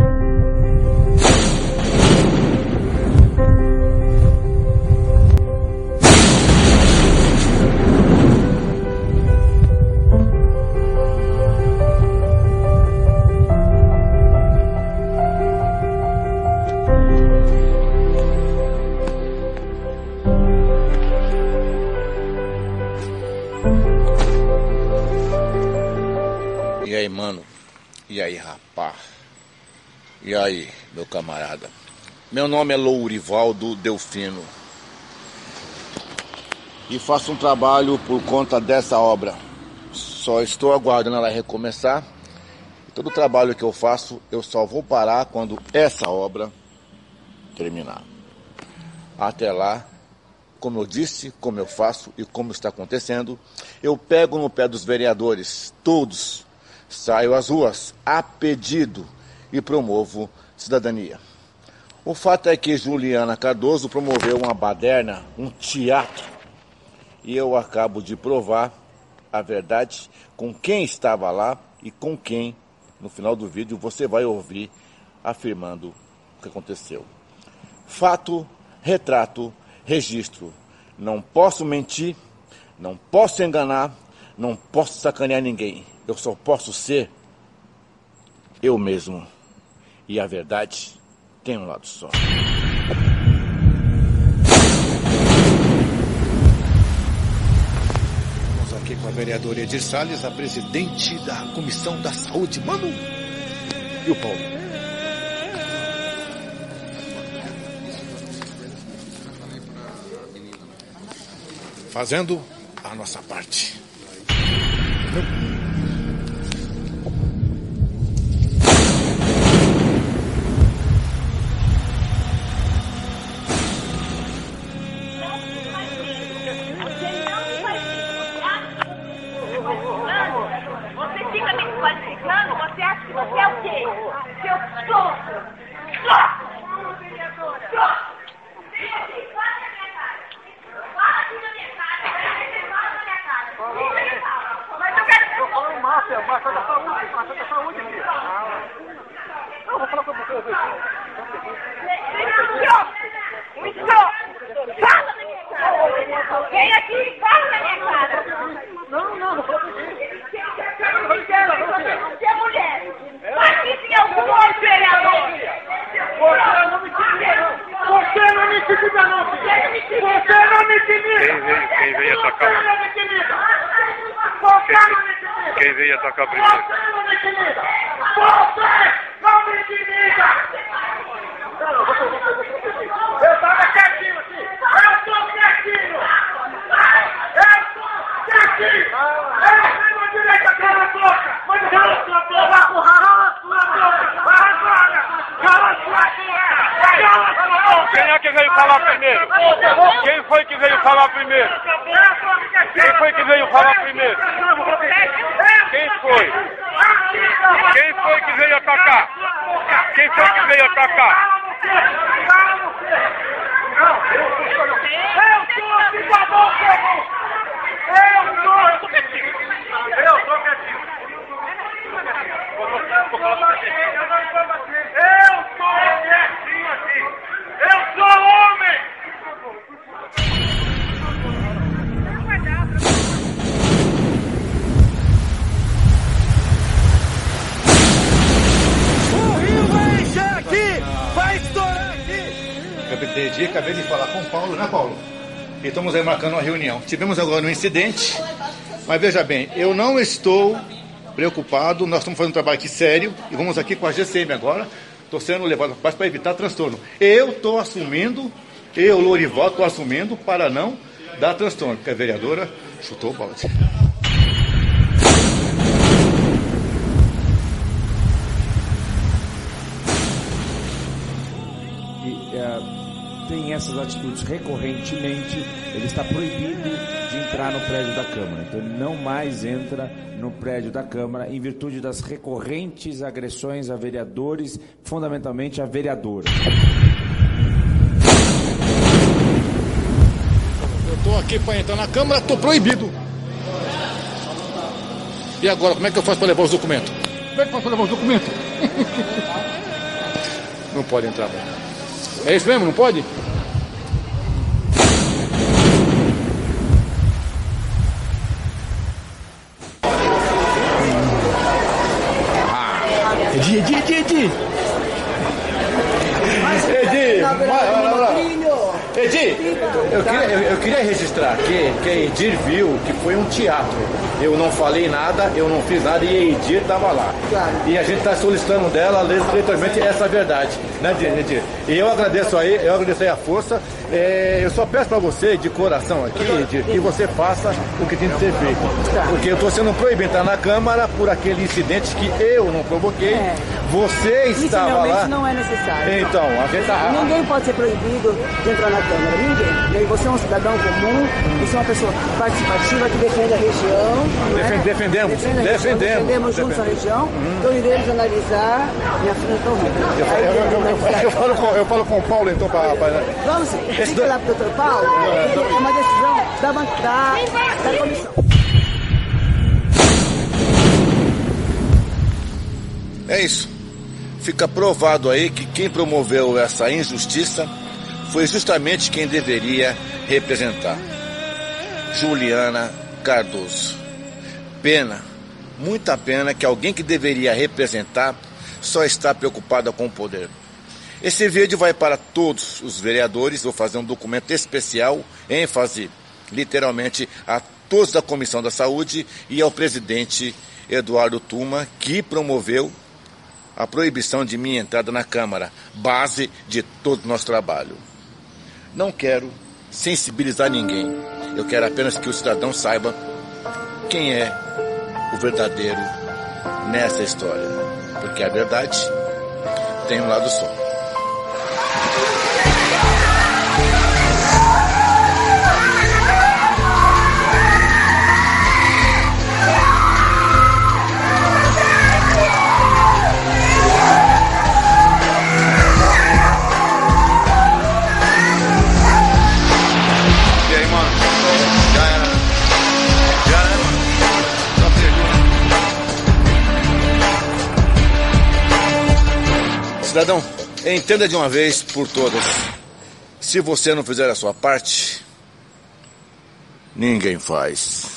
E aí, mano? E aí, rapá? E aí, meu camarada? Meu nome é Lourivaldo Delfino e faço um trabalho por conta dessa obra. Só estou aguardando ela recomeçar. Todo o trabalho que eu faço, eu só vou parar quando essa obra terminar. Até lá, como eu disse, como eu faço e como está acontecendo, eu pego no pé dos vereadores, todos. Saio às ruas a pedido e promovo cidadania. O fato é que Juliana Cardoso promoveu uma baderna, um teatro. E eu acabo de provar a verdade com quem estava lá e com quem, no final do vídeo, você vai ouvir afirmando o que aconteceu. Fato, retrato, registro. Não posso mentir, não posso enganar, não posso sacanear ninguém. Eu só posso ser eu mesmo. E a verdade tem um lado só. Estamos aqui com a vereadora Edir Salles, a presidente da Comissão da Saúde, Manu, e o Paulo. Fazendo a nossa parte. Você fica me desqualificando? Você acha que você é o quê? Seu trouxa! Fala aqui na minha cara! Mas eu quero... Eu falo Márcia da saúde aqui. Não, vou falar com vocês aqui. Um estrofe! Fala na minha cara! Vem aqui e fala na minha cara! Não fala comigo. Você é mulher! Aqui tem algum outro vereador! Você não me intimida, não! Você não me intimida, não! Você não me intimida! Quem veio atacar? Você não me intimida! Você não me intimida! Quem veio atacar primeiro? Você não me intimida! Você não me intimida! Eu tava quietinho aqui! Eu tô quietinho! Eu tenho direito a cala a boca! Mas cala a sua boca! Cala a sua boca! Cala a sua boca! Quem é que veio falar primeiro? Quem foi que veio falar primeiro? Quem foi que veio falar primeiro? Quem foi? Quem foi que veio atacar? Quem foi que veio atacar? Eu sou homem! O rio vai encher aqui! Vai estourar aqui! Acabei de falar com o Paulo, né, Paulo? E estamos aí marcando uma reunião. Tivemos agora um incidente, mas veja bem, eu não estou preocupado, nós estamos fazendo um trabalho aqui sério e vamos aqui com a GCM agora. Estou sendo levado para evitar transtorno. Eu estou assumindo, Lourivaldo, estou assumindo para não dar transtorno, porque a vereadora chutou o balde. Tem essas atitudes recorrentemente, ele está proibido de entrar no prédio da Câmara. Então ele não mais entra no prédio da Câmara em virtude das recorrentes agressões a vereadores, fundamentalmente a vereadora. Eu estou aqui para entrar na Câmara, estou proibido. E agora, como é que eu faço para levar os documentos? Como é que eu faço para levar os documentos? Não pode entrar, não. É isso mesmo? Não pode? Edi! Edir, eu queria registrar aqui que a Edir viu que foi um teatro. Eu não falei nada, eu não fiz nada e a Edir estava lá. Claro. E a gente está solicitando dela literalmente essa verdade, né, Edir? E eu agradeço aí a força. Eu só peço para você, de coração aqui, Edir, que você faça o que tem de ser feito. Porque eu estou sendo proibido de entrar na Câmara por aquele incidente que eu não provoquei. Você estava lá. Não é necessário. Então, a gente ninguém pode ser proibido de entrar na Câmara. Ninguém. Você é um cidadão comum, você é uma pessoa participativa que defende a região. Defendemos juntos a região. Então iremos analisar e eu falo com o Paulo, então, para... Vamos, fica lá para o Dr. Paulo. É uma decisão da comissão. É isso. Fica provado aí que quem promoveu essa injustiça foi justamente quem deveria representar. Juliana Cardoso. Pena, muita pena que alguém que deveria representar só está preocupada com o poder. Esse vídeo vai para todos os vereadores, vou fazer um documento especial, ênfase literalmente a todos da Comissão da Saúde e ao presidente Eduardo Tuma, que promoveu a proibição de minha entrada na Câmara, base de todo o nosso trabalho. Não quero sensibilizar ninguém, eu quero apenas que o cidadão saiba quem é o verdadeiro nessa história, porque a verdade tem um lado só. Cidadão, entenda de uma vez por todas, se você não fizer a sua parte, ninguém faz.